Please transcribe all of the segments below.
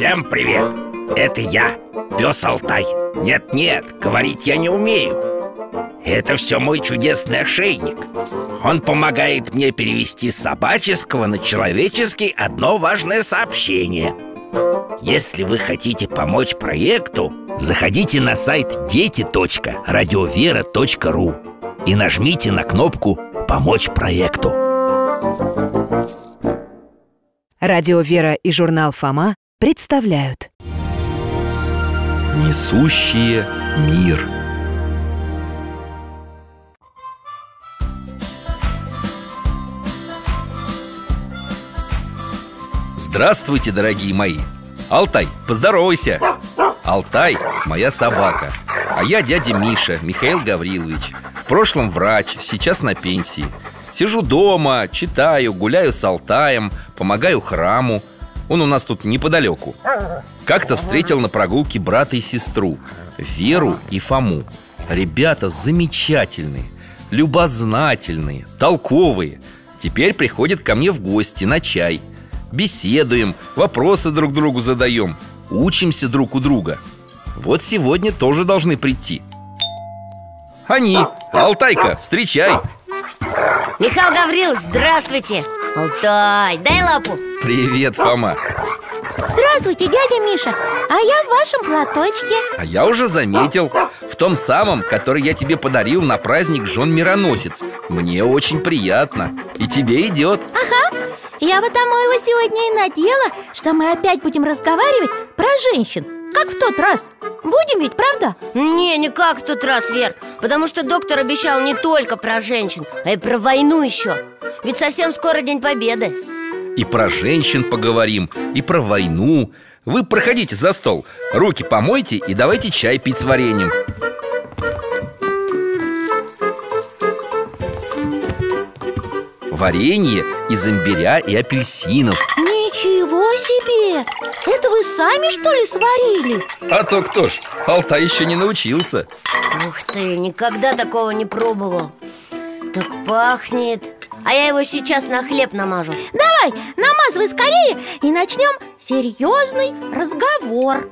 Всем привет! Это я, пес Алтай. Нет, говорить я не умею. Это все мой чудесный ошейник. Он помогает мне перевести с собаческого на человеческий одно важное сообщение. Если вы хотите помочь проекту, заходите на сайт дети.радиовера.ру и нажмите на кнопку «Помочь проекту». Радио «Вера» и журнал «Фома» представляют Несущие мир. Здравствуйте, дорогие мои! Алтай, поздоровайся! Алтай – моя собака. А я дядя Миша, Михаил Гаврилович. В прошлом врач, сейчас на пенсии. Сижу дома, читаю, гуляю с Алтаем, помогаю храму. Он у нас тут неподалеку. Как-то встретил на прогулке брата и сестру, Веру и Фому. Ребята замечательные, любознательные, толковые. Теперь приходят ко мне в гости на чай. Беседуем, вопросы друг другу задаем, учимся друг у друга. Вот сегодня тоже должны прийти. Они, Алтайка, встречай. Михаил Гаврилович, здравствуйте. Алтай, дай лапу. Привет, Фома. Здравствуйте, дядя Миша. А я в вашем платочке. А я уже заметил. В том самом, который я тебе подарил на праздник Жен-Мироносец. Мне очень приятно. И тебе идет. Ага. Я потому его сегодня и надела, что мы опять будем разговаривать про женщин, как в тот раз. Будем ведь, правда? Не как в тот раз, Вер. Потому что доктор обещал не только про женщин, а и про войну еще. Ведь совсем скоро День Победы. И про женщин поговорим, и про войну. Вы проходите за стол, руки помойте и давайте чай пить с вареньем. Варенье из имбиря и апельсинов. Ничего себе! Это вы сами, что ли, сварили? А то кто ж, Алтай еще не научился. Ух ты, никогда такого не пробовал. Так пахнет. А я его сейчас на хлеб намажу. Давай, намазывай скорее и начнем серьезный разговор.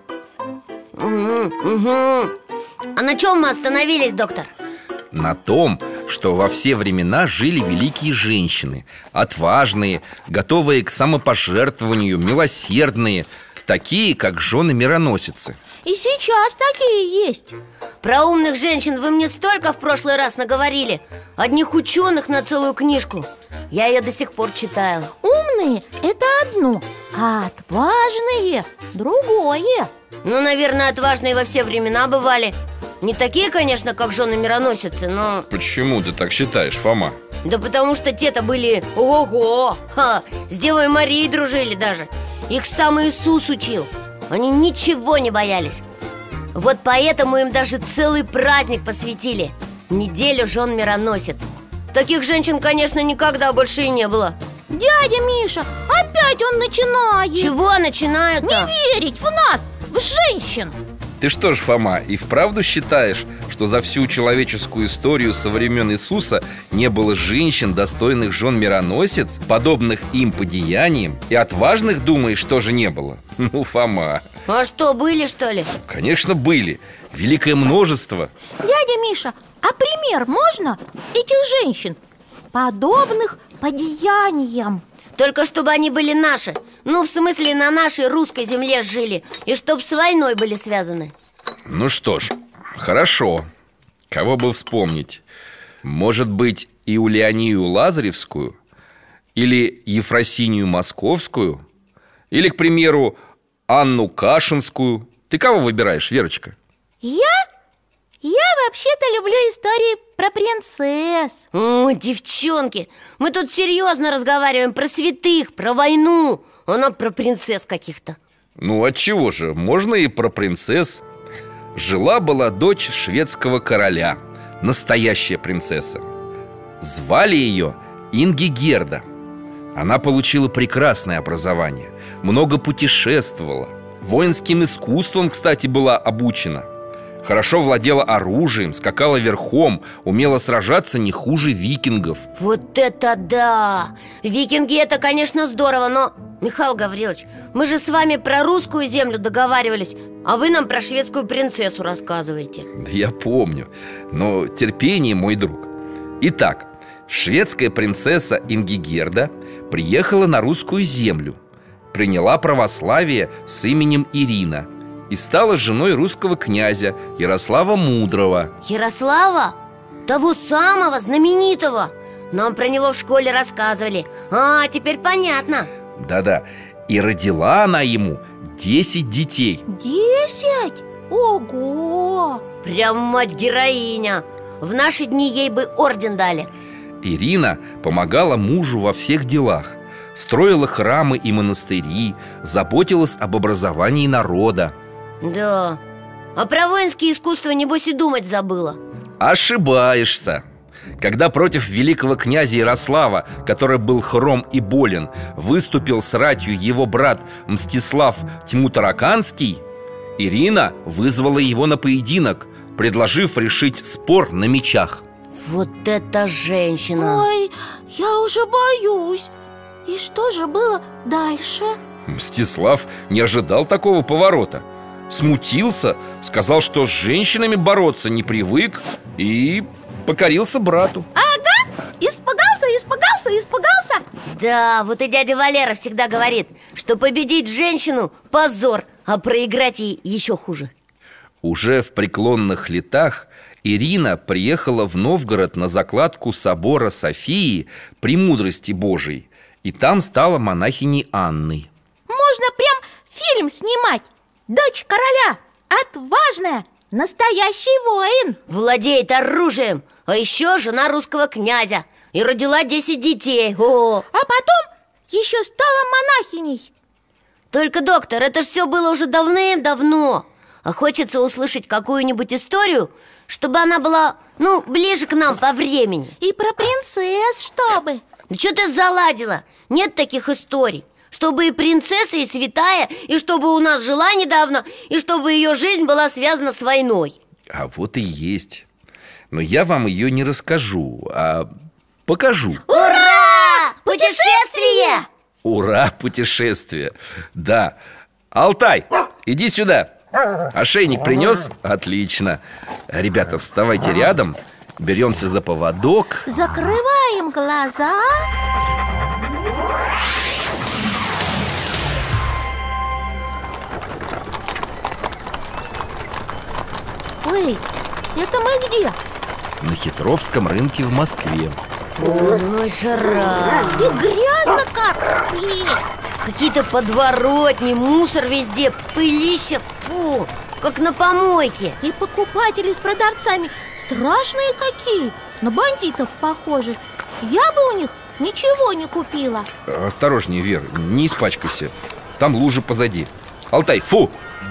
Угу. А на чем мы остановились, доктор? На том, что во все времена жили великие женщины, отважные, готовые к самопожертвованию, милосердные, такие, как жены-мироносицы. И сейчас такие есть. Про умных женщин вы мне столько в прошлый раз наговорили. Одних ученых на целую книжку. Я ее до сих пор читаю. Умные – это одно, а отважные – другое. Ну, наверное, отважные во все времена бывали. Не такие, конечно, как жены-мироносицы, но... Почему ты так считаешь, Фома? Да потому что те-то были ого! С Девой Марией дружили даже. Их сам Иисус учил. Они ничего не боялись. Вот поэтому им даже целый праздник посвятили. Неделю жен-мироносец. Таких женщин, конечно, никогда больше и не было. Дядя Миша, опять он начинает. Чего начинают-то? Не верить в нас, в женщин. Ты что ж, Фома, и вправду считаешь, что за всю человеческую историю со времен Иисуса не было женщин, достойных жен-мироносец, подобных им по деяниям, и отважных, думаешь, тоже не было? Ну, Фома. А что, были, что ли? Конечно, были. Великое множество. Дядя Миша, а пример можно этих женщин, подобных по деяниям? Только чтобы они были наши. Ну, в смысле, на нашей русской земле жили. И чтоб с войной были связаны. Ну что ж, хорошо. Кого бы вспомнить? Может быть, Иулианию Лазаревскую? Или Ефросинию Московскую? Или, к примеру, Анну Кашинскую? Ты кого выбираешь, Верочка? Я вообще-то люблю истории про принцесс. Девчонки, мы тут серьезно разговариваем про святых, про войну. Она про принцесс каких-то. Ну, отчего же, можно и про принцесс. Жила-была дочь шведского короля, настоящая принцесса. Звали ее Ингигерда. Она получила прекрасное образование, много путешествовала. Воинским искусством, кстати, была обучена. Хорошо владела оружием, скакала верхом, умела сражаться не хуже викингов. Вот это да! Викинги — это, конечно, здорово, но Михаил Гаврилович, мы же с вами про русскую землю договаривались, а вы нам про шведскую принцессу рассказываете. Да я помню, но терпение, мой друг. Итак, шведская принцесса Ингигерда приехала на русскую землю, приняла православие с именем Ирина и стала женой русского князя Ярослава Мудрого. Ярослава? Того самого, знаменитого. Нам про него в школе рассказывали. А, теперь понятно. Да-да, и родила она ему 10 детей. 10? Ого! Прям мать-героиня. В наши дни ей бы орден дали. Ирина помогала мужу во всех делах, строила храмы и монастыри, заботилась об образовании народа. Да. А про воинские искусства, небось, и думать забыла. Ошибаешься. Когда против великого князя Ярослава, который был хром и болен, выступил с ратью его брат Мстислав Тьмутараканский, Ирина вызвала его на поединок, предложив решить спор на мечах. Вот это женщина! Ой, я уже боюсь. И что же было дальше? Мстислав не ожидал такого поворота. Смутился, сказал, что с женщинами бороться не привык, и покорился брату. Испугался. Да, вот и дядя Валера всегда говорит, что победить женщину – позор, а проиграть ей еще хуже. Уже в преклонных летах Ирина приехала в Новгород на закладку собора Софии Премудрости Божией, и там стала монахиней Анной. Можно прям фильм снимать. Дочь короля, отважная, настоящий воин. Владеет оружием, а еще жена русского князя. И родила 10 детей. О! А потом еще стала монахиней. Только, доктор, это ж все было уже давным-давно. А хочется услышать какую-нибудь историю, чтобы она была, ближе к нам по времени. И про принцесс, чтобы. Да что ты заладила? Нет таких историй. Чтобы и принцесса, и святая, и чтобы у нас жила недавно, и чтобы ее жизнь была связана с войной. А вот и есть. Но я вам ее не расскажу, а покажу. Ура! Путешествие! Ура, путешествие! Да. Алтай, иди сюда. Ошейник принес? Отлично. Ребята, вставайте рядом. Беремся за поводок. Закрываем глаза. Ой, это мы где? На Хитровском рынке в Москве. Ой, жара. И грязно как. Какие-то подворотни, мусор везде, пылища, фу, как на помойке. И покупатели с продавцами страшные какие, на бандитов похожи. Я бы у них ничего не купила. Осторожнее, Вер, не испачкайся. Там лужа позади. Алтай, фу!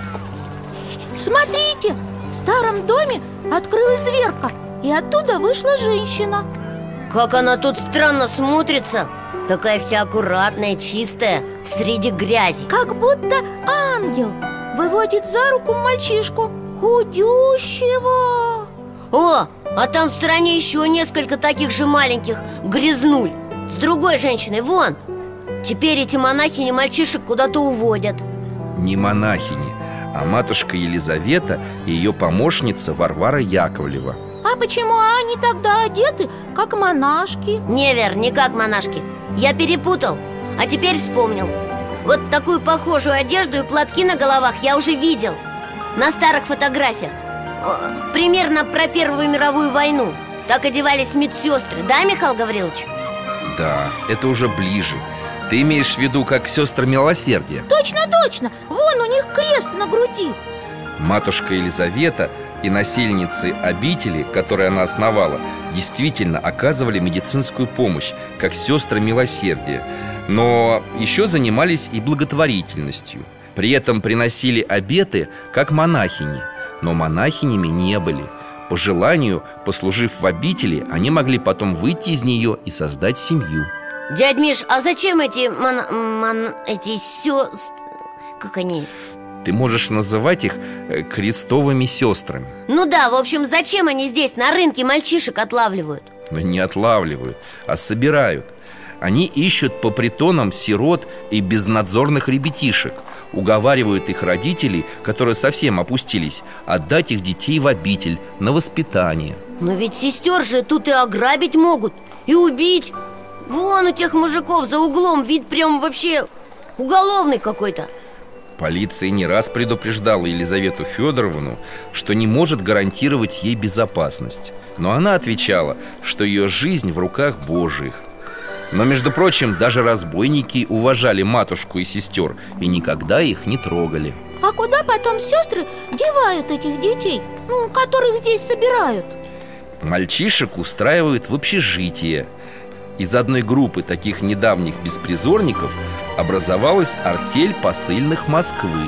Смотрите, в старом доме открылась дверка, и оттуда вышла женщина. Как она тут странно смотрится. Такая вся аккуратная, чистая, среди грязи. Как будто ангел. Выводит за руку мальчишку, худющего. О, а там в стороне еще несколько таких же маленьких грязнуль. С другой женщиной, вон. Теперь эти монахини мальчишек куда-то уводят. Не монахини, а матушка Елизавета и ее помощница Варвара Яковлева. А почему они тогда одеты, как монашки? Не, Вер, не как монашки. Я перепутал, а теперь вспомнил. Вот такую похожую одежду и платки на головах я уже видел на старых фотографиях. Примерно про Первую мировую войну. Так одевались медсестры, да, Михаил Гаврилович? Да, это уже ближе. Ты имеешь в виду как сестры милосердия? Точно, вон у них крест на груди. Матушка Елизавета и насельницы обители, которые она основала, действительно оказывали медицинскую помощь, как сестры милосердия. Но еще занимались и благотворительностью. При этом приносили обеты, как монахини. Но монахинями не были. По желанию, послужив в обители, они могли потом выйти из нее и создать семью. Дядь Миш, а зачем эти как они? Ты можешь называть их крестовыми сестрами. Ну да, в общем, зачем они здесь, на рынке, мальчишек отлавливают? Но не отлавливают, а собирают. Они ищут по притонам сирот и безнадзорных ребятишек, уговаривают их родителей, которые совсем опустились, отдать их детей в обитель на воспитание. Но ведь сестер же тут и ограбить могут, и убить. Вон у тех мужиков за углом вид прям вообще уголовный какой-то. Полиция не раз предупреждала Елизавету Федоровну, что не может гарантировать ей безопасность. Но она отвечала, что ее жизнь в руках Божьих. Но, между прочим, даже разбойники уважали матушку и сестер и никогда их не трогали. А куда потом сестры девают этих детей, которых здесь собирают? Мальчишек устраивают в общежитие. Из одной группы таких недавних беспризорников образовалась артель посыльных Москвы.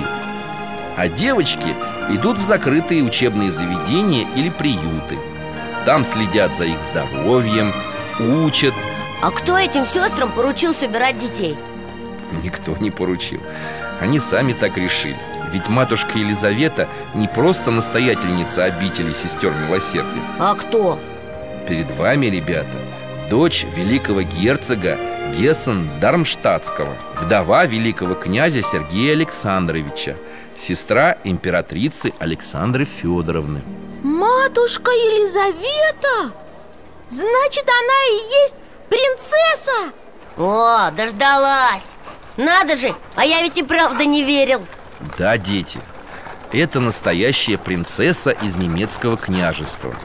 А девочки идут в закрытые учебные заведения или приюты. Там следят за их здоровьем, учат. А кто этим сестрам поручил собирать детей? Никто не поручил. Они сами так решили. Ведь матушка Елизавета не просто настоятельница обители сестер милосердия. А кто? Перед вами, ребята, дочь великого герцога Гессен-Дармштадтского, вдова великого князя Сергея Александровича, сестра императрицы Александры Федоровны. Матушка Елизавета? Значит, она и есть принцесса? О, дождалась! Надо же, а я ведь и правда не верил. Да, дети, это настоящая принцесса из немецкого княжества.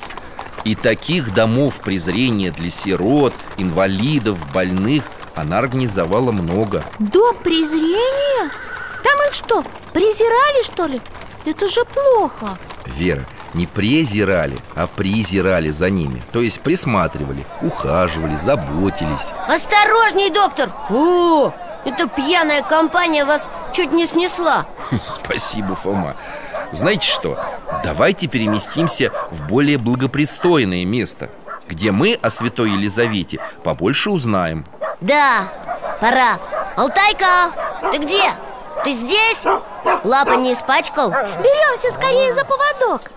И таких домов презрения для сирот, инвалидов, больных она организовала много. Дом презрения? Там их что, презирали, что ли? Это же плохо. Вера, не презирали, а призирали за ними. То есть присматривали, ухаживали, заботились. Осторожней, доктор! О, эта пьяная компания вас чуть не снесла. Спасибо, Фома. Знаете что? Давайте переместимся в более благопристойное место, где мы о святой Елизавете побольше узнаем. Да, пора. Алтайка, ты где? Ты здесь? Лапа не испачкал? Беремся скорее за поводок.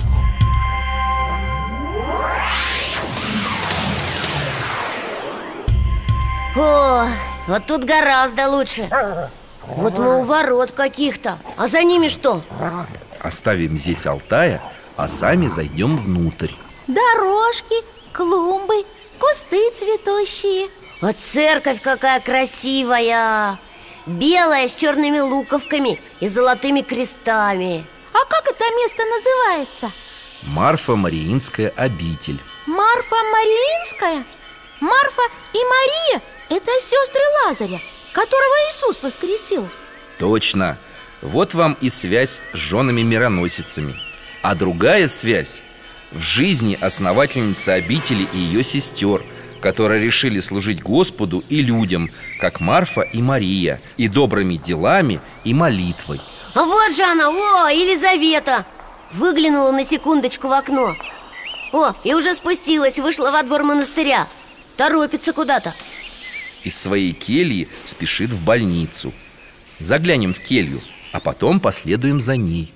О, вот тут гораздо лучше. Вот мы у ворот каких-то. А за ними что? Оставим здесь Алтая, а сами зайдем внутрь. Дорожки, клумбы, кусты цветущие. А церковь какая красивая! Белая, с черными луковками и золотыми крестами. А как это место называется? Марфа-Мариинская обитель. Марфа-Мариинская? Марфа и Мария – это сестры Лазаря, которого Иисус воскресил. Точно. Вот вам и связь с женами-мироносицами. А другая связь в жизни основательницы обители и ее сестер, которые решили служить Господу и людям, как Марфа и Мария, и добрыми делами, и молитвой. А вот же она, о, Елизавета! Выглянула на секундочку в окно. О, и уже спустилась, вышла во двор монастыря. Торопится куда-то. Из своей кельи спешит в больницу. Заглянем в келью, а потом последуем за ней.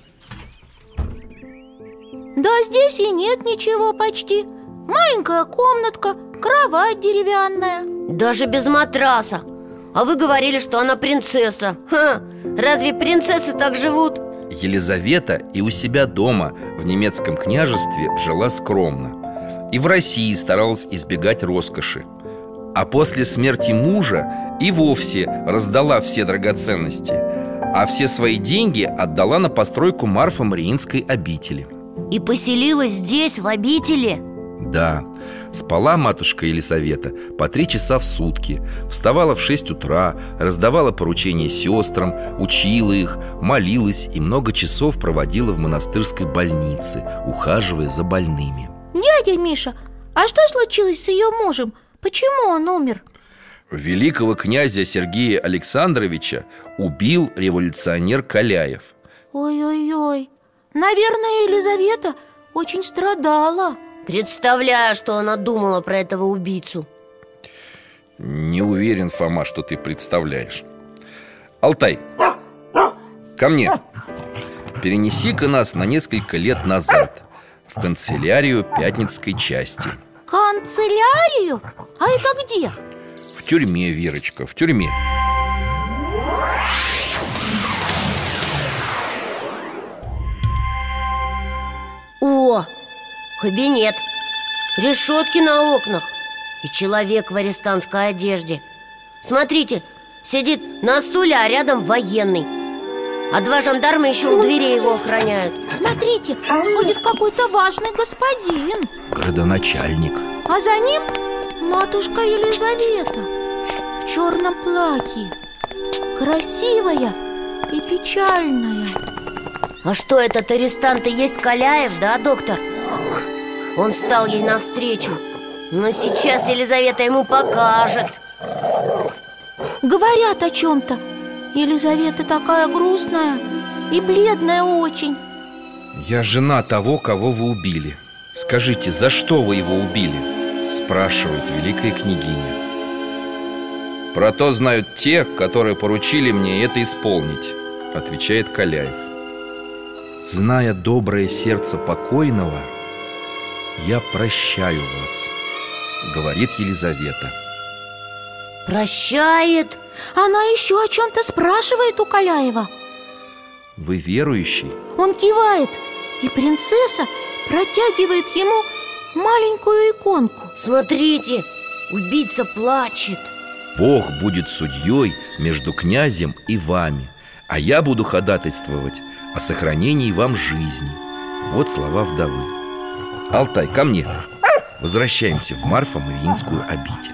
Да здесь и нет ничего почти. Маленькая комнатка, кровать деревянная. Даже без матраса. А вы говорили, что она принцесса. Ха, разве принцессы так живут? Елизавета и у себя дома в немецком княжестве жила скромно. И в России старалась избегать роскоши. А после смерти мужа и вовсе раздала все драгоценности, а все свои деньги отдала на постройку Марфа-Мариинской обители. И поселилась здесь, в обители? Да, спала матушка Елизавета по 3 часа в сутки, вставала в 6 утра, раздавала поручения сестрам, учила их, молилась и много часов проводила в монастырской больнице, ухаживая за больными. Дядя Миша, а что случилось с ее мужем? Почему он умер? Великого князя Сергея Александровича убил революционер Каляев. Ой-ой-ой, наверное, Елизавета очень страдала. Представляю, что она думала про этого убийцу. Не уверен, Фома, что ты представляешь. Алтай, ко мне. Перенеси-ка нас на несколько лет назад в канцелярию Пятницкой части. Канцелярию? А это где? В тюрьме, Верочка, в тюрьме. О, кабинет. Решетки на окнах. И человек в арестантской одежде. Смотрите, сидит на стуле, а рядом военный. А два жандарма еще у дверей его охраняют. Смотрите, ходит какой-то важный господин. Градоначальник. А за ним матушка Елизавета в черном платье. Красивая и печальная. А что, этот арестант и есть Каляев, да, доктор? Он встал ей навстречу. Но сейчас Елизавета ему покажет. Говорят о чем-то. Елизавета такая грустная и бледная очень. Я жена того, кого вы убили. Скажите, за что вы его убили? Спрашивает великая княгиня. Про то знают те, которые поручили мне это исполнить, отвечает Каляев. Зная доброе сердце покойного, я прощаю вас, говорит Елизавета. Прощает? Она еще о чем-то спрашивает у Каляева. Вы верующий? Он кивает, и принцесса протягивает ему маленькую иконку. Смотрите, убийца плачет. Бог будет судьей между князем и вами, а я буду ходатайствовать о сохранении вам жизни. Вот слова вдовы. Алтай, ко мне. Возвращаемся в Марфо-Мариинскую обитель.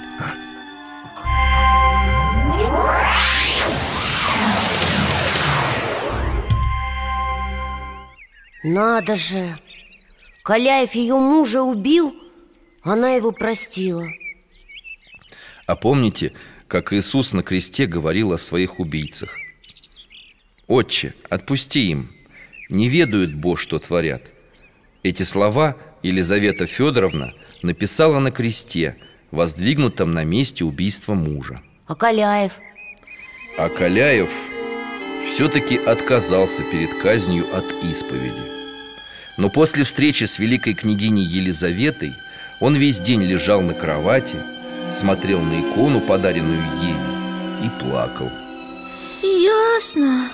Надо же! Каляев ее мужа убил, она его простила. А помните, как Иисус на кресте говорил о своих убийцах? «Отче, отпусти им, не ведают Бог, что творят». Эти слова Елизавета Федоровна написала на кресте, воздвигнутом на месте убийства мужа. А Каляев? А Каляев все-таки отказался перед казнью от исповеди. Но после встречи с великой княгиней Елизаветой он весь день лежал на кровати, смотрел на икону, подаренную Еве, и плакал. Ясно.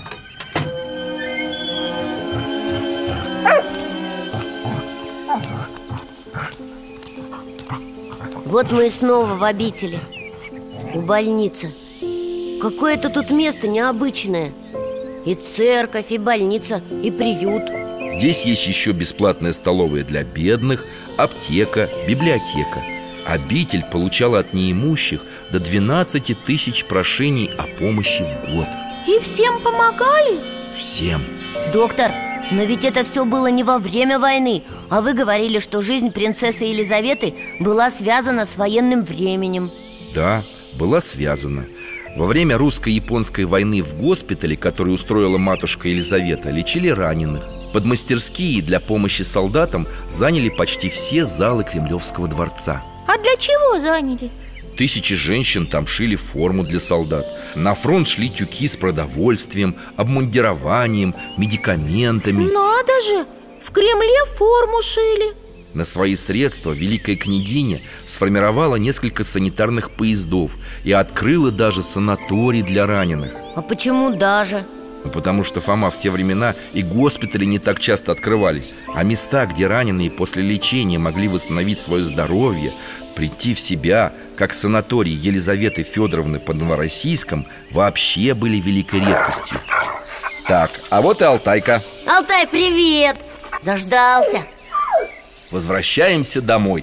Вот мы и снова в обители, у больницы. Какое-то тут место необычное. И церковь, и больница, и приют. Здесь есть еще бесплатная столовая для бедных, аптека, библиотека. Обитель получала от неимущих до 12 тысяч прошений о помощи в год. И всем помогали? Всем. Доктор, но ведь это все было не во время войны. А вы говорили, что жизнь принцессы Елизаветы была связана с военным временем. Да, была связана. Во время русско-японской войны в госпитале, который устроила матушка Елизавета, лечили раненых. Подмастерские для помощи солдатам заняли почти все залы Кремлевского дворца. А для чего заняли? Тысячи женщин там шили форму для солдат. На фронт шли тюки с продовольствием, обмундированием, медикаментами. Надо же! В Кремле форму шили. На свои средства великая княгиня сформировала несколько санитарных поездов и открыла даже санаторий для раненых. А почему даже? Потому что, Фома, в те времена и госпитали не так часто открывались. А места, где раненые после лечения могли восстановить свое здоровье, прийти в себя, как санаторий Елизаветы Федоровны под Новороссийском, вообще были великой редкостью. Так, а вот и Алтайка. Алтай, привет! Заждался. Возвращаемся домой.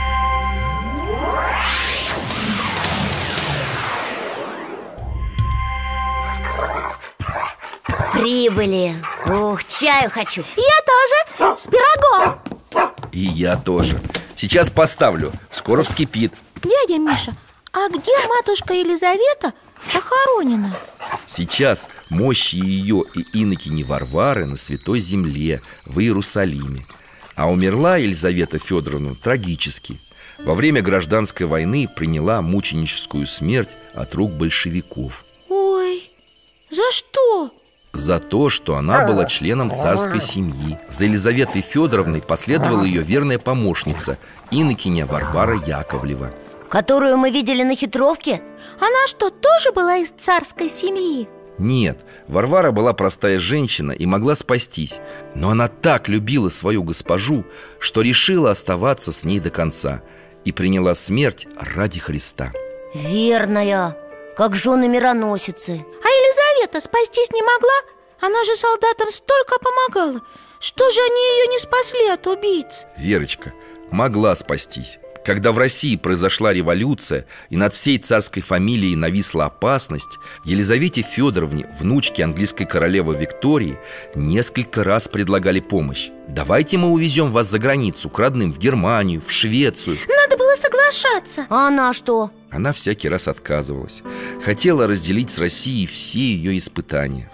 Прибыли. Ух, чаю хочу. Я тоже, с пирогом. И я тоже. Сейчас поставлю, скоро вскипит. Дядя Миша, а где матушка Елизавета похоронена? Сейчас мощи ее и инокини Варвары на Святой Земле, в Иерусалиме. А умерла Елизавета Федоровна трагически. Во время гражданской войны приняла мученическую смерть от рук большевиков. Ой, за что? За то, что она была членом царской семьи. За Елизаветой Федоровной последовала ее верная помощница, инокиня Варвара Яковлева. Которую мы видели на хитровке? Она что, тоже была из царской семьи? Нет, Варвара была простая женщина и могла спастись. Но она так любила свою госпожу, что решила оставаться с ней до конца и приняла смерть ради Христа. Верная, как жены мироносицы. А Елизавета спастись не могла? Она же солдатам столько помогала. Что же они ее не спасли от убийц? Верочка могла спастись. Когда в России произошла революция и над всей царской фамилией нависла опасность, Елизавете Федоровне, внучке английской королевы Виктории, несколько раз предлагали помощь. «Давайте мы увезем вас за границу, к родным, в Германию, в Швецию». Надо было соглашаться. А она что? Она всякий раз отказывалась. Хотела разделить с Россией все ее испытания.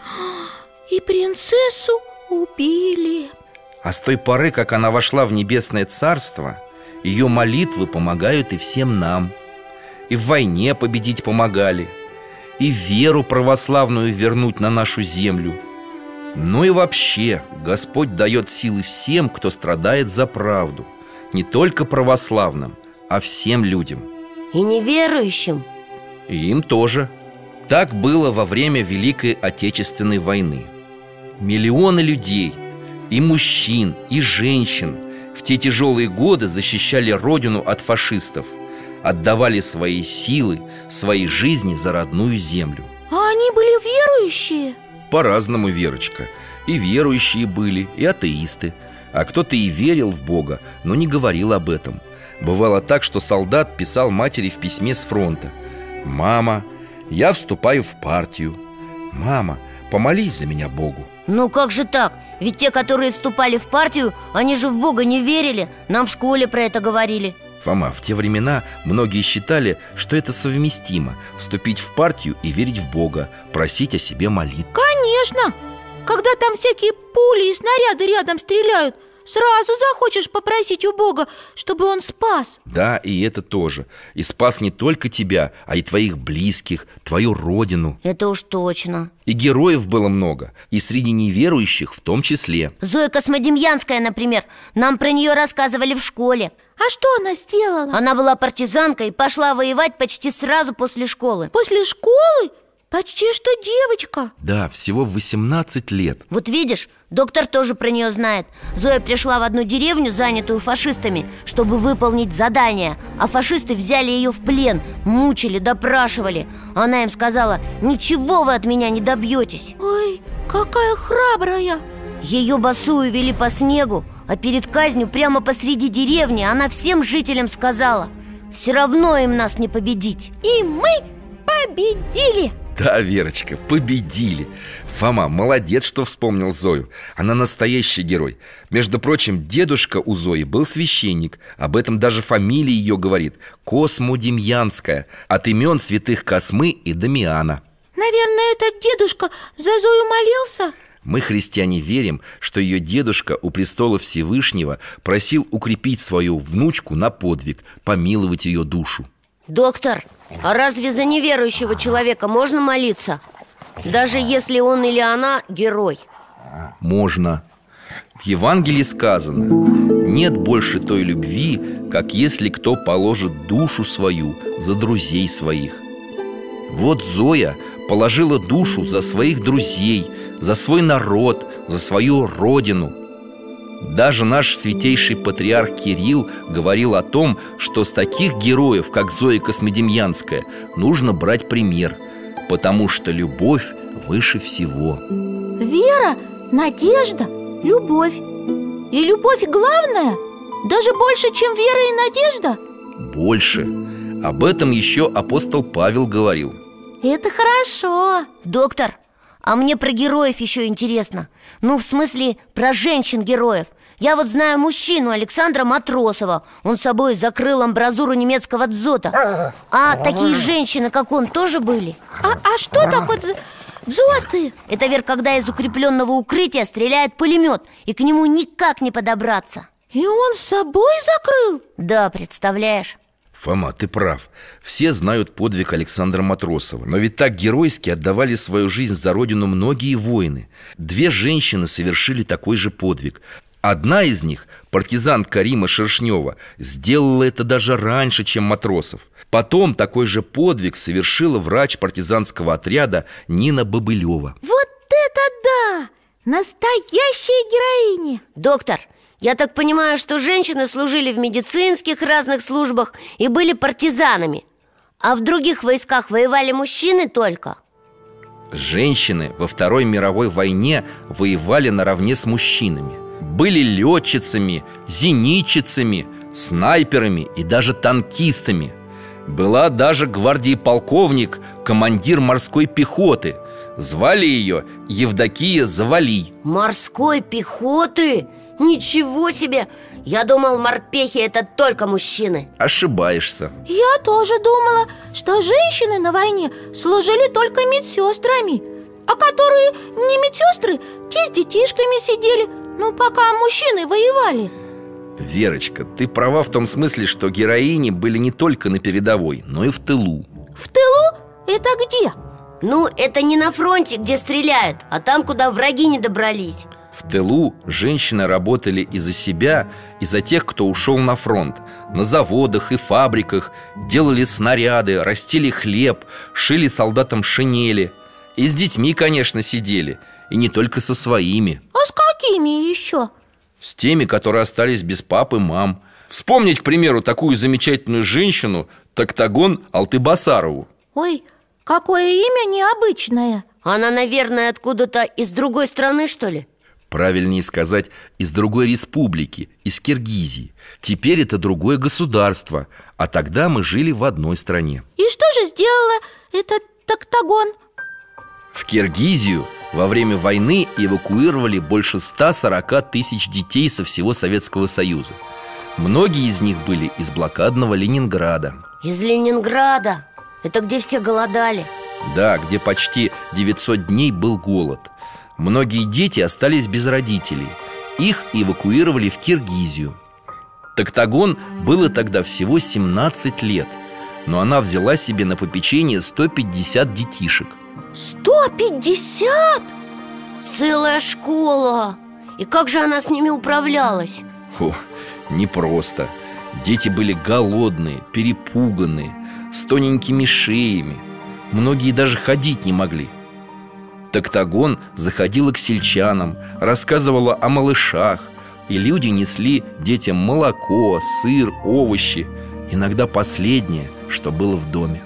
И принцессу убили. А с той поры, как она вошла в небесное царство, ее молитвы помогают и всем нам. И в войне победить помогали, и веру православную вернуть на нашу землю. Ну и вообще, Господь дает силы всем, кто страдает за правду. Не только православным, а всем людям. И неверующим. И им тоже. Так было во время Великой Отечественной войны. Миллионы людей, и мужчин, и женщин, в те тяжелые годы защищали Родину от фашистов, отдавали свои силы, свои жизни за родную землю. А они были верующие? По-разному, Верочка. И верующие были, и атеисты. А кто-то и верил в Бога, но не говорил об этом. Бывало так, что солдат писал матери в письме с фронта: «Мама, я вступаю в партию. Мама, помолись за меня Богу». Ну как же так? Ведь те, которые вступали в партию, они же в Бога не верили. Нам в школе про это говорили. Фома, в те времена многие считали, что это совместимо – вступить в партию и верить в Бога, просить о себе молитв. Конечно! Когда там всякие пули и снаряды рядом стреляют, сразу захочешь попросить у Бога, чтобы Он спас. Да, и это тоже. И спас не только тебя, а и твоих близких, твою родину. Это уж точно. И героев было много, и среди неверующих в том числе. Зоя Космодемьянская, например. Нам про нее рассказывали в школе. А что она сделала? Она была партизанкой и пошла воевать почти сразу после школы. После школы? Почти что девочка. Да, всего в 18 лет. Вот видишь, доктор тоже про нее знает. Зоя пришла в одну деревню, занятую фашистами, чтобы выполнить задание. А фашисты взяли ее в плен, мучили, допрашивали. Она им сказала: «Ничего вы от меня не добьетесь». Ой, какая храбрая. Ее босую вели по снегу, а перед казнью прямо посреди деревни она всем жителям сказала: «Все равно им нас не победить». И мы победили. Да, Верочка, победили. Фома, молодец, что вспомнил Зою. Она настоящий герой. Между прочим, дедушка у Зои был священник. Об этом даже фамилия ее говорит: Космодемьянская, от имен святых Космы и Дамиана. Наверное, этот дедушка за Зою молился? Мы, христиане, верим, что ее дедушка у престола Всевышнего просил укрепить свою внучку на подвиг, помиловать ее душу. Доктор, а разве за неверующего человека можно молиться? Даже если он или она герой? Можно. В Евангелии сказано: нет больше той любви, как если кто положит душу свою за друзей своих. Вот Зоя положила душу за своих друзей, за свой народ, за свою родину. Даже наш святейший патриарх Кирилл говорил о том, что с таких героев, как Зоя Космодемьянская, нужно брать пример, потому что любовь выше всего. Вера, надежда, любовь. И любовь главная? Даже больше, чем вера и надежда? Больше. Об этом еще апостол Павел говорил. Это хорошо. Доктор, а мне про героев еще интересно. Ну, в смысле, про женщин-героев. Я вот знаю мужчину Александра Матросова. Он собой закрыл амбразуру немецкого дзота. А такие женщины, как он, тоже были? А что такое дзоты? Это, Вер, когда из укрепленного укрытия стреляет пулемет, и к нему никак не подобраться. И он с собой закрыл? Да, представляешь? Фома, ты прав. Все знают подвиг Александра Матросова. Но ведь так геройски отдавали свою жизнь за родину многие воины. 2 женщины совершили такой же подвиг. Одна из них, партизанка Рима Шершнева, сделала это даже раньше, чем Матросов. Потом такой же подвиг совершила врач партизанского отряда Нина Бобылева. Вот это да! Настоящая героиня! Доктор, я так понимаю, что женщины служили в медицинских разных службах и были партизанами. А в других войсках воевали мужчины только? Женщины во Второй мировой войне воевали наравне с мужчинами. Были летчицами, зенитчицами, снайперами и даже танкистами. Была даже гвардии полковник, командир морской пехоты. Звали ее Евдокия Завалий. Морской пехоты? Ничего себе! Я думал, морпехи это только мужчины. Ошибаешься. Я тоже думала, что женщины на войне служили только медсестрами. А которые не медсестры, те с детишками сидели, пока мужчины воевали. Верочка, ты права в том смысле, что героини были не только на передовой, но и в тылу. В тылу? Это где? Это не на фронте, где стреляют, а там, куда враги не добрались. В тылу женщины работали и за себя, и за тех, кто ушел на фронт. На заводах и фабриках делали снаряды, растили хлеб, шили солдатам шинели. И с детьми, конечно, сидели, и не только со своими. А с какими еще? С теми, которые остались без пап и мам. Вспомнить, к примеру, такую замечательную женщину Токтагон Алтыбасарову. Ой, какое имя необычное. Она, наверное, откуда-то из другой страны, что ли? Правильнее сказать, из другой республики, из Киргизии. Теперь это другое государство, а тогда мы жили в одной стране. И что же сделала этот Токтагон? В Киргизию во время войны эвакуировали больше 140 тысяч детей со всего Советского Союза. Многие из них были из блокадного Ленинграда. Из Ленинграда? Это где все голодали? Да, где почти 900 дней был голод. Многие дети остались без родителей. Их эвакуировали в Киргизию. Токтагон было тогда всего 17 лет, но она взяла себе на попечение 150 детишек. 150? Целая школа! И как же она с ними управлялась? Непросто. Дети были голодные, перепуганные, с тоненькими шеями. Многие даже ходить не могли. Токтагон заходила к сельчанам, рассказывала о малышах, и люди несли детям молоко, сыр, овощи, иногда последнее, что было в доме.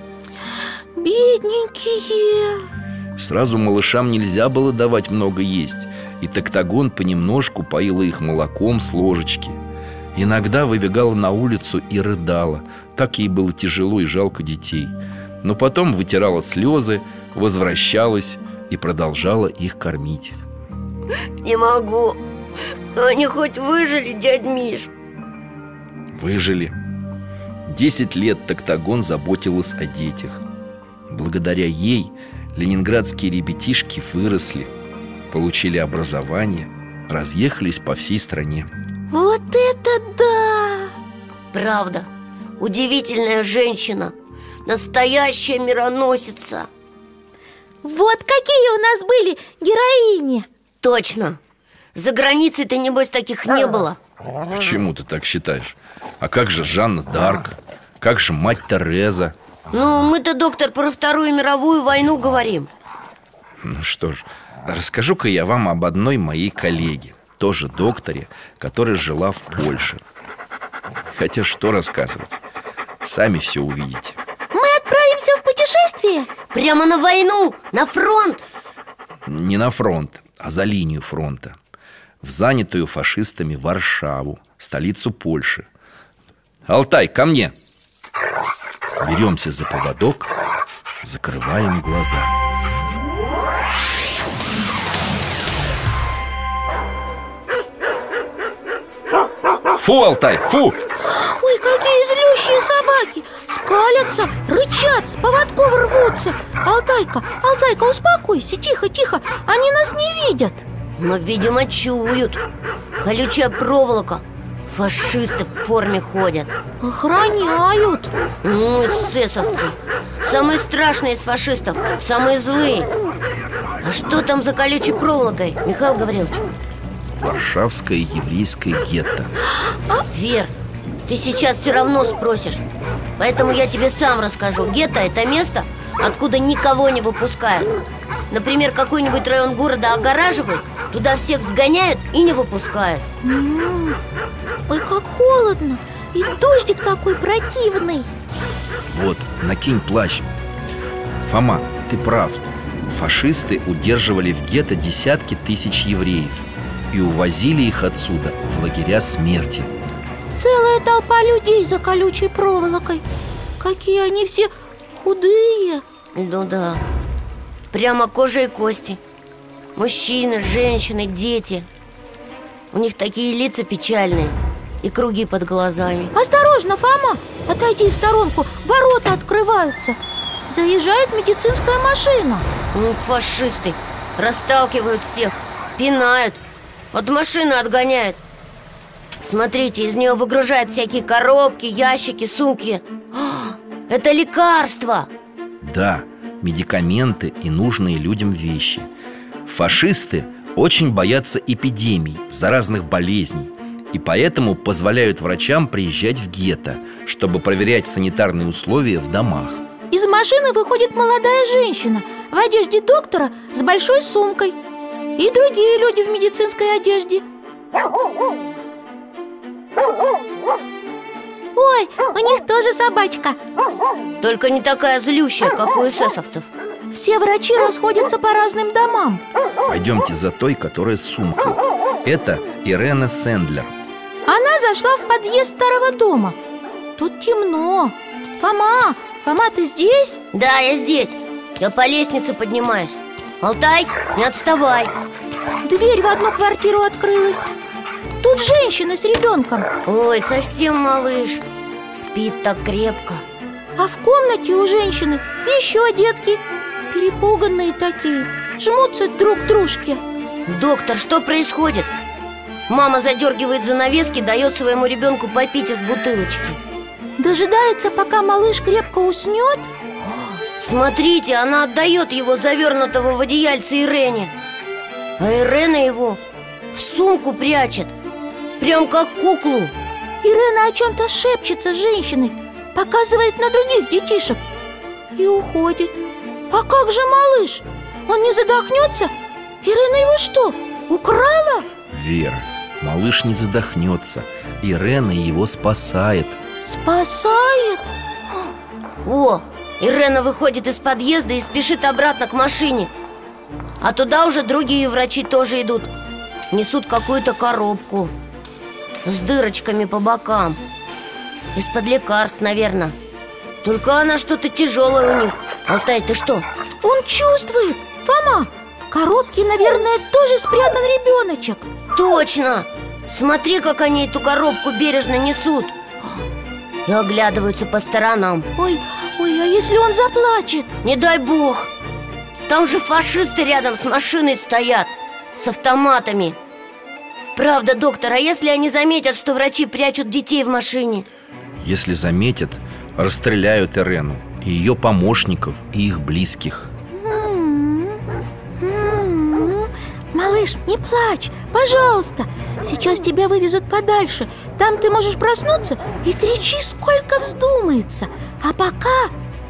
Бедненькие! Сразу малышам нельзя было давать много есть, и Токтагон понемножку поила их молоком с ложечки. Иногда выбегала на улицу и рыдала. Так ей было тяжело и жалко детей. Но потом вытирала слезы, возвращалась и продолжала их кормить. Не могу. Они хоть выжили, дядь Миш? Выжили. 10 лет Токтагон заботилась о детях. Благодаря ей ленинградские ребятишки выросли, получили образование, разъехались по всей стране. Вот это да! Правда, удивительная женщина, настоящая мироносица. Вот какие у нас были героини! Точно! За границей-то, небось, таких не было. Почему ты так считаешь? А как же Жанна д'Арк? Как же мать Тереза? Мы-то, доктор, про Вторую мировую войну говорим. Ну что ж, расскажу-ка я вам об одной моей коллеге, тоже докторе, которая жила в Польше. Хотя что рассказывать? Сами все увидите. Мы отправимся в путешествие? Прямо на войну? На фронт? Не на фронт, а за линию фронта. В занятую фашистами Варшаву, столицу Польши. Алтай, ко мне! Беремся за поводок, закрываем глаза. Фу, Алтай, фу! Ой, какие злющие собаки! Скалятся, рычат, с поводков рвутся. Алтайка, успокойся, тихо, они нас не видят. Но, видимо, чуют. Колючая проволока. Фашисты в форме ходят. Охраняют. Эсэсовцы. Самые страшные из фашистов, самые злые. А что там за колючей проволокой, Михаил Гаврилович? Варшавское еврейское гетто. Вер, ты сейчас все равно спросишь. Поэтому я тебе сам расскажу. Гетто – это место, откуда никого не выпускают. Например, какой-нибудь район города огораживают, туда всех сгоняют и не выпускают. Ой, как холодно. И дождик такой противный. Вот, накинь плащ. Фома, ты прав. Фашисты удерживали в гетто десятки тысяч евреев и увозили их отсюда в лагеря смерти. Целая толпа людей за колючей проволокой. Какие они все худые. Ну да, прямо кожа и кости. Мужчины, женщины, дети. У них такие лица печальные и круги под глазами. Осторожно, Фома, отойди в сторонку, ворота открываются. Заезжает медицинская машина. Фашисты расталкивают всех, пинают, от машины отгоняют. Смотрите, из нее выгружают всякие коробки, ящики, сумки. Это лекарства. Да, медикаменты и нужные людям вещи. Фашисты очень боятся эпидемий, заразных болезней, и поэтому позволяют врачам приезжать в гетто, чтобы проверять санитарные условия в домах. Из машины выходит молодая женщина в одежде доктора с большой сумкой. И другие люди в медицинской одежде. Ой, у них тоже собачка. Только не такая злющая, как у эсэсовцев. Все врачи расходятся по разным домам. Пойдемте за той, которая с сумкой. Это Ирена Сэндлер. Она зашла в подъезд старого дома. Тут темно. Фома, ты здесь? Да, я здесь. Я по лестнице поднимаюсь. Алтай, не отставай. Дверь в одну квартиру открылась. Тут женщина с ребенком. Ой, совсем малыш. Спит так крепко. А в комнате у женщины еще детки. Перепуганные такие, жмутся друг к дружке. Доктор, что происходит? Мама задергивает занавески, дает своему ребенку попить из бутылочки. Дожидается, пока малыш крепко уснет. Смотрите, она отдает его завернутого в одеяльце Ирене. А Ирена его в сумку прячет, прям как куклу. Ирена о чем-то шепчется с женщиной, показывает на других детишек и уходит. А как же малыш? Он не задохнется? Ирена его что, украла? Вера, малыш не задохнется. Ирена его спасает. Спасает? О, Ирена выходит из подъезда и спешит обратно к машине. А туда уже другие врачи тоже идут. Несут какую-то коробку с дырочками по бокам. Из-под лекарств, наверное. Только она что-то тяжелое у них. Алтай, ты что? Он чувствует. Фома, в коробке, наверное, тоже спрятан ребеночек. Точно! Смотри, как они эту коробку бережно несут. И оглядываются по сторонам. Ой, а если он заплачет? Не дай бог. Там же фашисты рядом с машиной стоят, с автоматами. Правда, доктор, а если они заметят, что врачи прячут детей в машине? Если заметят, расстреляют Ирену и ее помощников, и их близких. Малыш, не плачь, пожалуйста. Сейчас тебя вывезут подальше. Там ты можешь проснуться и кричи, сколько вздумается. А пока...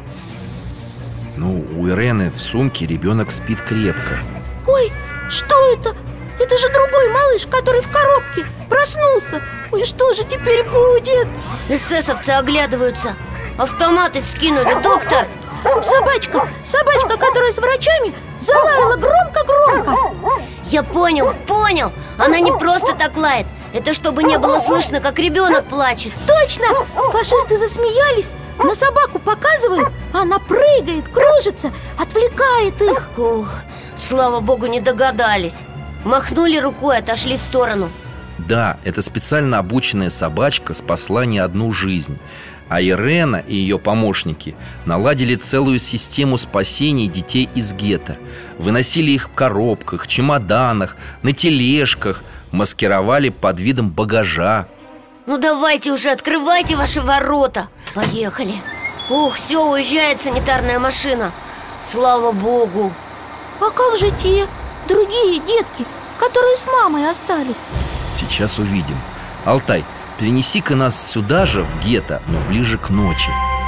Ну, у Ирены в сумке ребенок спит крепко. Ой, что это? Это же другой малыш, который в коробке. Проснулся. Ой, что же теперь будет? Эсэсовцы оглядываются. Автоматы вскинули, доктор. Собачка, которая с врачами, залаяла громко-громко. Я понял. Она не просто так лает. Это чтобы не было слышно, как ребенок плачет. Точно! Фашисты засмеялись, на собаку показывают, а она прыгает, кружится, отвлекает их. Ух, слава богу, не догадались. Махнули рукой, отошли в сторону. Да, эта специально обученная собачка спасла не одну жизнь. А Ирена и ее помощники наладили целую систему спасения детей из гетто. Выносили их в коробках, чемоданах, на тележках, маскировали под видом багажа. Ну давайте уже, открывайте ваши ворота. Поехали. Ух, все, уезжает санитарная машина. Слава богу. А как же те другие детки, которые с мамой остались? Сейчас увидим. Алтай, перенеси-ка нас сюда же, в гетто, но ближе к ночи.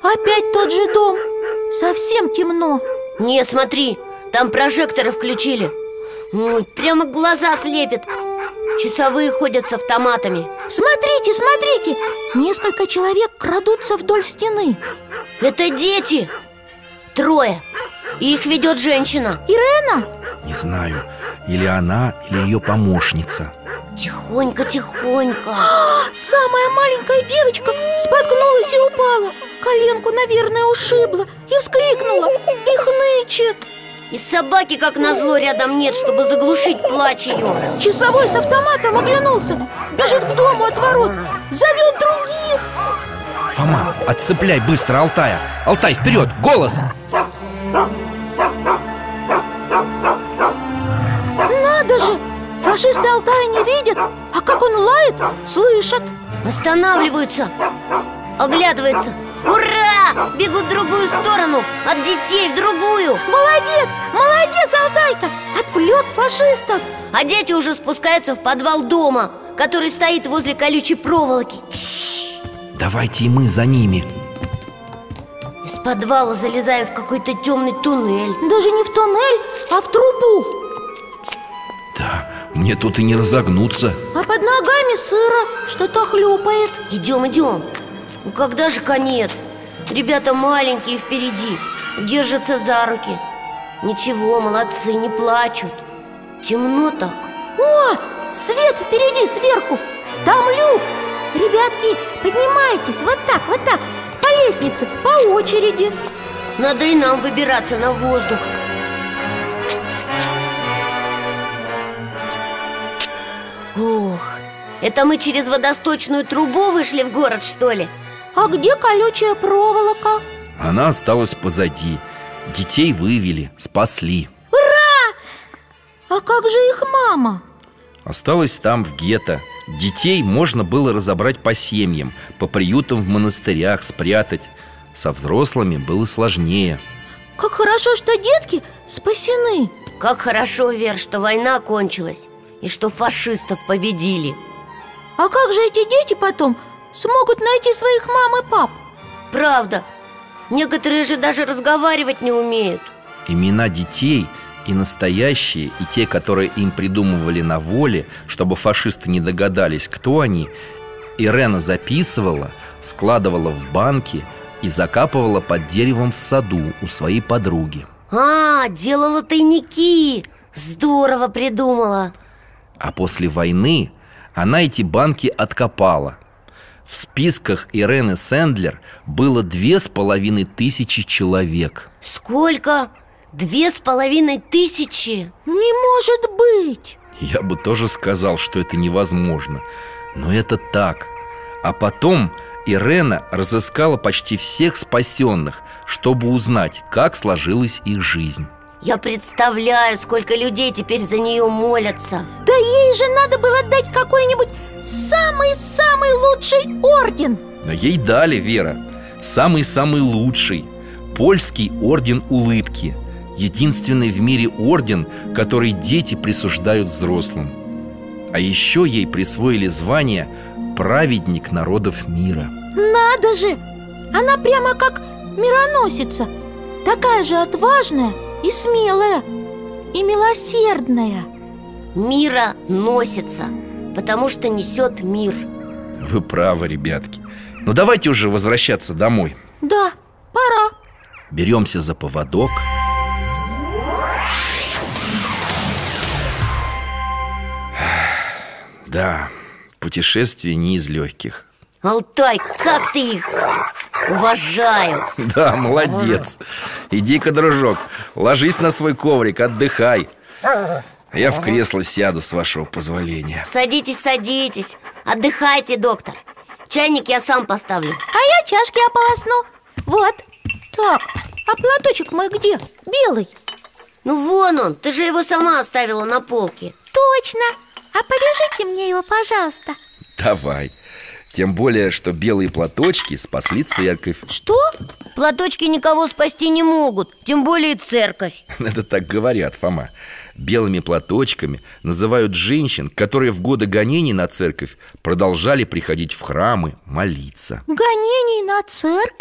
Опять тот же дом. Совсем темно. Не, смотри, там прожекторы включили. Ой, прямо глаза слепит. Часовые ходят с автоматами. Смотрите, смотрите! Несколько человек крадутся вдоль стены. Это дети. 3. И их ведет женщина. Ирена? Не знаю, или она, или ее помощница. Тихонько, тихонько. Самая маленькая девочка споткнулась и упала. Коленку, наверное, ушибла и вскрикнула. И хнычет. И собаки, как назло, рядом нет, чтобы заглушить плач ее. Часовой с автоматом оглянулся. Бежит к дому от ворот. Зовет других. Фома, отцепляй быстро Алтая. Алтай, вперед, голос! Надо же! Фашисты Алтая не видят, а как он лает, слышат. Останавливаются, оглядываются. Ура! Бегут в другую сторону, от детей в другую. Молодец, молодец, Алтайка! Отвлек фашистов. А дети уже спускаются в подвал дома, который стоит возле колючей проволоки. Давайте и мы за ними. Из подвала залезаем в какой-то темный туннель. Даже не в туннель, а в трубу. Да, мне тут и не разогнуться. А под ногами сыро, что-то хлюпает. Идем, идем. Ну когда же конец? Ребята маленькие впереди, держатся за руки. Ничего, молодцы, не плачут. Темно так. О, свет впереди, сверху. Там люк. Ребятки, поднимайтесь, вот так, по лестнице, по очереди. Надо и нам выбираться на воздух. Ух, это мы через водосточную трубу вышли в город, что ли? А где колючая проволока? Она осталась позади. Детей вывели, спасли. А как же их мама? Осталась там, в гетто. Детей можно было разобрать по семьям, по приютам в монастырях спрятать. Со взрослыми было сложнее. Как хорошо, что детки спасены. Как хорошо, Вер, что война кончилась и что фашистов победили. А как же эти дети потом смогут найти своих мам и пап? Правда, некоторые же даже разговаривать не умеют. Имена детей, и настоящие, и те, которые им придумывали на воле, чтобы фашисты не догадались, кто они, Ирена записывала, складывала в банки и закапывала под деревом в саду у своей подруги. Делала тайники. Здорово придумала. А после войны она эти банки откопала. В списках Ирены Сэндлер было 2500 человек. Сколько? 2500? Не может быть! Я бы тоже сказал, что это невозможно. Но это так. А потом Ирена разыскала почти всех спасенных, чтобы узнать, как сложилась их жизнь. Я представляю, сколько людей теперь за нее молятся. Да ей же надо было дать какой-нибудь самый-самый лучший орден. Но ей дали, Вера, самый-самый лучший Польский орден улыбки. Единственный в мире орден, который дети присуждают взрослым. А еще ей присвоили звание «Праведник народов мира». Надо же! Она прямо как мироносица. Такая же отважная и смелая, и милосердная. Мира носится, потому что несет мир. Вы правы, ребятки. Ну давайте уже возвращаться домой. Да, пора. Беремся за поводок. Да, путешествие не из легких. Алтай, как ты их? Уважаю. Да, молодец. Иди-ка, дружок, ложись на свой коврик, отдыхай. Я в кресло сяду, с вашего позволения. Садитесь, садитесь. Отдыхайте, доктор. Чайник я сам поставлю. А я чашки ополосну. Вот. Так, а платочек мой где? Белый. Ну вон он, ты же его сама оставила на полке. Точно. А повяжите мне его, пожалуйста. Давай. Тем более, что белые платочки спасли церковь. Что? Платочки никого спасти не могут, тем более церковь. Это так говорят, Фома. Белыми платочками называют женщин, которые в годы гонений на церковь продолжали приходить в храмы молиться. Гонений на церковь?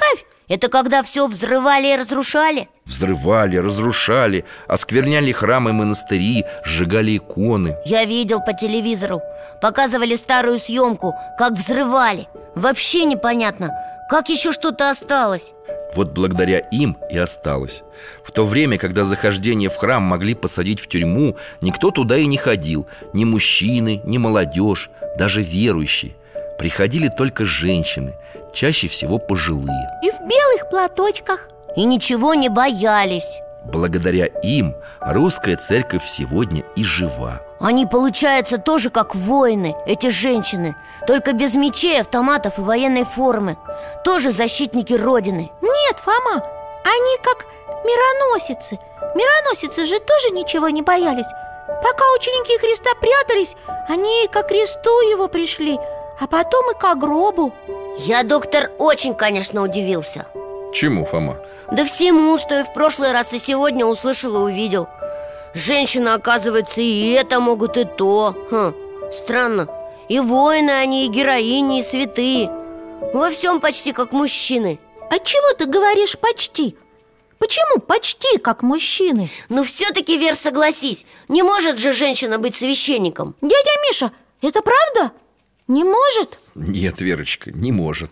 Это когда все взрывали и разрушали? Взрывали, разрушали, оскверняли храмы и монастыри, сжигали иконы. Я видел по телевизору. Показывали старую съемку, как взрывали. Вообще непонятно, как еще что-то осталось. Вот благодаря им и осталось. В то время, когда за хождение в храм могли посадить в тюрьму, никто туда и не ходил. Ни мужчины, ни молодежь, даже верующие. Приходили только женщины, чаще всего пожилые. И в белых платочках. И ничего не боялись. Благодаря им русская церковь сегодня и жива. Они, получается, тоже как воины, эти женщины. Только без мечей, автоматов и военной формы. Тоже защитники Родины. Нет, Фома, они как мироносицы. Мироносицы же тоже ничего не боялись. Пока ученики Христа прятались, они и ко кресту его пришли, а потом и ко гробу. Я, доктор, очень, конечно, удивился. Чему, Фома? Да всему, что и в прошлый раз, и сегодня услышал и увидел. Женщины, оказывается, и это могут, и то. Странно. И воины они, и героини, и святые. Во всем почти как мужчины. А чего ты говоришь почти? Почему почти как мужчины? Но все-таки, Вер, согласись, не может же женщина быть священником. Дядя Миша, это правда? Не может? Нет, Верочка, не может.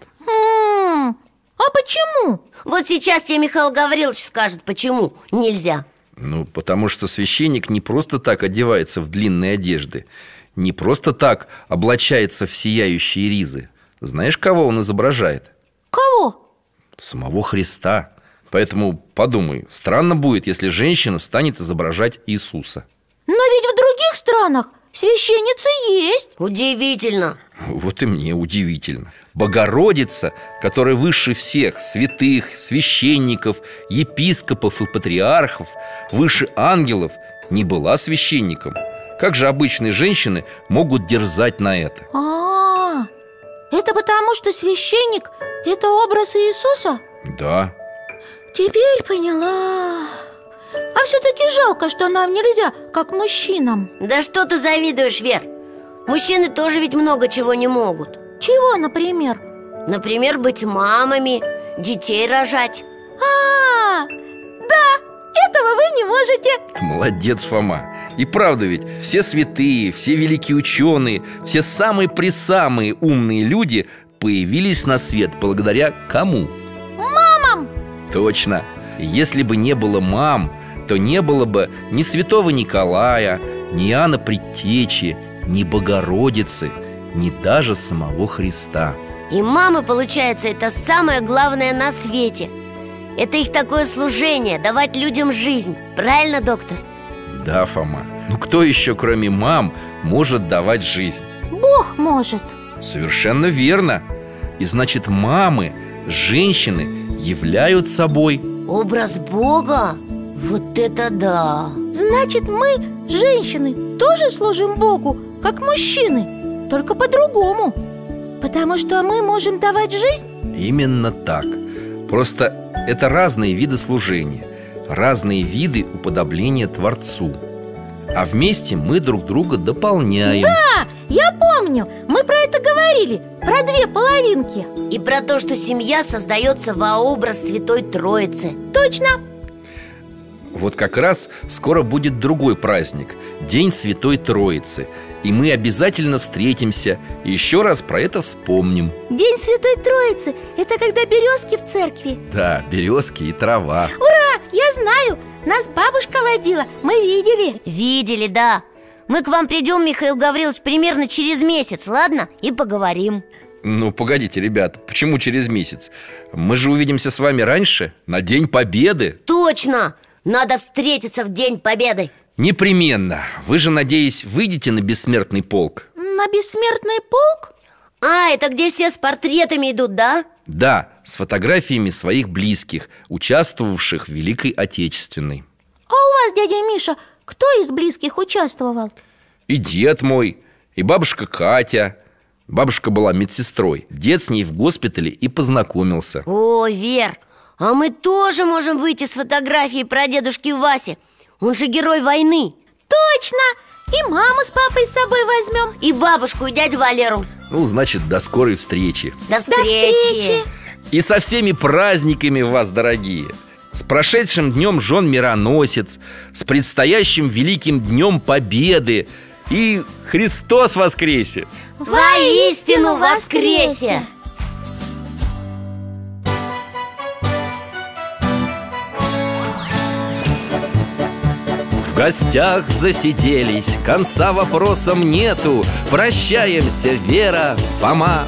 А почему? Вот сейчас тебе Михаил Гаврилович скажет, почему нельзя. Ну, потому что священник не просто так одевается в длинные одежды, не просто так облачается в сияющие ризы. Знаешь, кого он изображает? Кого? Самого Христа. Поэтому подумай, странно будет, если женщина станет изображать Иисуса. Но ведь в других странах священницы есть. Удивительно. Вот и мне удивительно. Богородица, которая выше всех святых, священников, епископов и патриархов, выше ангелов, не была священником. Как же обычные женщины могут дерзать на это? Это потому, что священник – это образ Иисуса? Да. Теперь поняла. А все-таки жалко, что нам нельзя, как мужчинам. Да что ты завидуешь, Вер? Мужчины тоже ведь много чего не могут. Чего, например? Например, быть мамами, детей рожать. Да, этого вы не можете. Ты молодец, Фома. И правда ведь, все святые, все великие ученые, все самые-пресамые умные люди появились на свет благодаря кому? Мамам! Точно. Если бы не было мам, то не было бы ни святого Николая, ни Иоанна Предтечи, ни Богородицы, ни даже самого Христа. И мамы, получается, это самое главное на свете. Это их такое служение, давать людям жизнь. Правильно, доктор? Да, Фома. Ну кто еще, кроме мам, может давать жизнь? Бог может. Совершенно верно. И значит, мамы, женщины являют собой образ Бога? Вот это да! Значит, мы, женщины, тоже служим Богу, как мужчины, только по-другому. Потому что мы можем давать жизнь? Именно так. Просто это разные виды служения, разные виды уподобления Творцу. А вместе мы друг друга дополняем. Да, я помню, мы про это говорили, про две половинки. И про то, что семья создается во образ Святой Троицы. Точно. Вот как раз скоро будет другой праздник, День Святой Троицы. И мы обязательно встретимся и еще раз про это вспомним. День Святой Троицы – это когда березки в церкви. Да, березки и трава. Ура, я знаю, нас бабушка водила, мы видели. Видели, да. Мы к вам придем, Михаил Гаврилович, примерно через месяц, ладно? И поговорим. Ну, погодите, ребята, почему через месяц? Мы же увидимся с вами раньше, на День Победы. Точно! Надо встретиться в День Победы. Непременно. Вы же, надеюсь, выйдете на бессмертный полк? На бессмертный полк? Это где все с портретами идут, да? Да, с фотографиями своих близких, участвовавших в Великой Отечественной. А у вас, дядя Миша, кто из близких участвовал? И дед мой, и бабушка Катя. Бабушка была медсестрой. Дед с ней в госпитале и познакомился. О, Вер, а мы тоже можем выйти с фотографией про дедушки Васи. Он же герой войны. Точно! И маму с папой с собой возьмем. И бабушку, и дядю Валеру. Ну, значит, до скорой встречи. До встречи. И со всеми праздниками вас, дорогие! С прошедшим днем Жен-Мироносец, с предстоящим великим днем Победы. И Христос воскресе! Воистину воскресе! В гостях засиделись, конца вопросам нету. Прощаемся, Вера, Фома.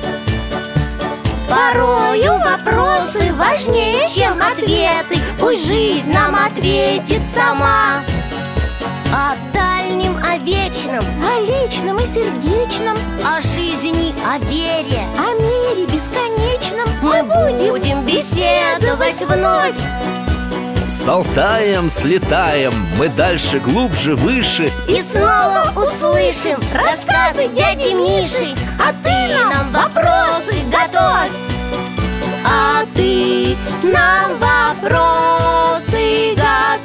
Порою вопросы важнее, чем ответы. Пусть жизнь нам ответит сама. О дальнем, о вечном, О личном и сердечном, о жизни, о вере о мире бесконечном мы будем беседовать вновь. С Алтаем слетаем, мы дальше, глубже, выше. И снова услышим рассказы дяди Миши. А ты нам вопросы готовь. А ты нам вопросы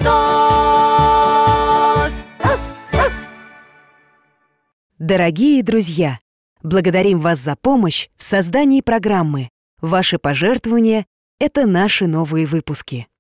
готовь. Дорогие друзья, благодарим вас за помощь в создании программы. Ваши пожертвования – это наши новые выпуски.